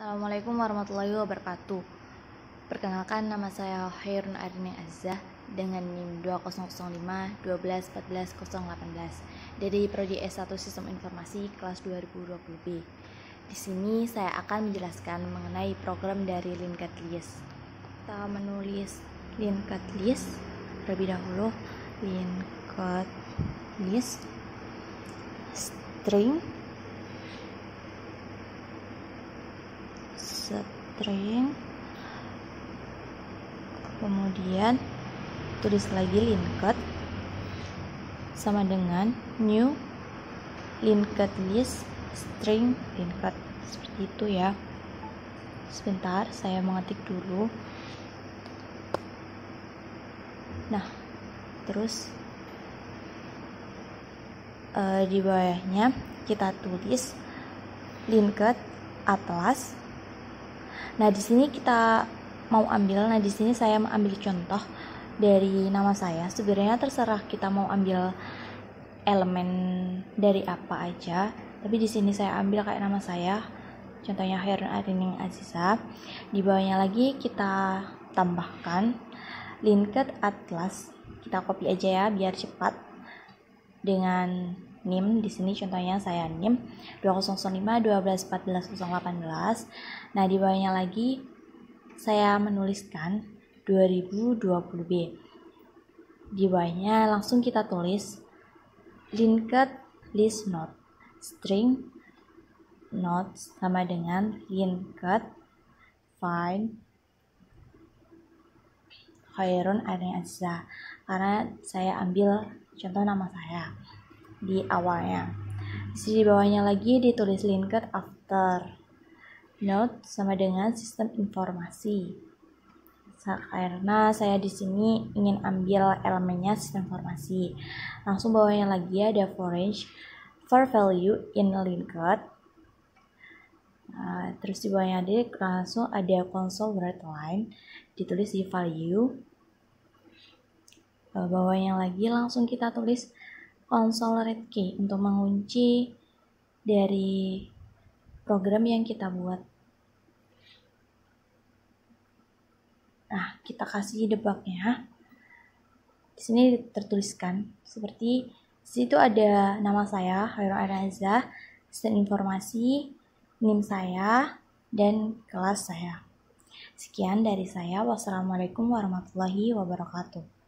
Assalamualaikum warahmatullahi wabarakatuh. Perkenalkan, nama saya Khairun Arini Azzah dengan NIM 2005-12-14-018 dari Prodi S1 Sistem Informasi kelas 2020B. Di sini saya akan menjelaskan mengenai program dari linked list. Kita menulis linked list terlebih dahulu. Linked list string kemudian tulis lagi linked sama dengan new linked list string linked, seperti itu ya. Sebentar, saya mengetik dulu. Nah, terus di bawahnya kita tulis linked atlas. Nah, di sini kita mau ambil, di sini saya mengambil contoh dari nama saya. Sebenarnya terserah kita mau ambil elemen dari apa aja, tapi di sini saya ambil kayak nama saya. Contohnya Khairun Arini Aziza. Di bawahnya lagi kita tambahkan linked atlas. Kita copy aja ya biar cepat. Dengan NIM di sini contohnya saya NIM 2005-12-14-018. Nah, di bawahnya lagi saya menuliskan 2020B. Di bawahnya langsung kita tulis linked list node string node sama dengan linked find Khairun Arini Aziza, karena saya ambil contoh nama saya di awalnya. Di bawahnya lagi ditulis linked after node sama dengan sistem informasi. Karena saya di sini ingin ambil elemennya sistem informasi. Langsung bawahnya lagi ada for value in linked. Terus di bawahnya langsung ada console write-line, ditulis di value. Bawahnya lagi langsung kita tulis console read key untuk mengunci dari program yang kita buat. Nah, kita kasih debugnya. Di sini tertuliskan seperti di situ ada nama saya Khairun Arini Aziza, sistem informasi, NIM saya, dan kelas saya. Sekian dari saya. Wassalamualaikum warahmatullahi wabarakatuh.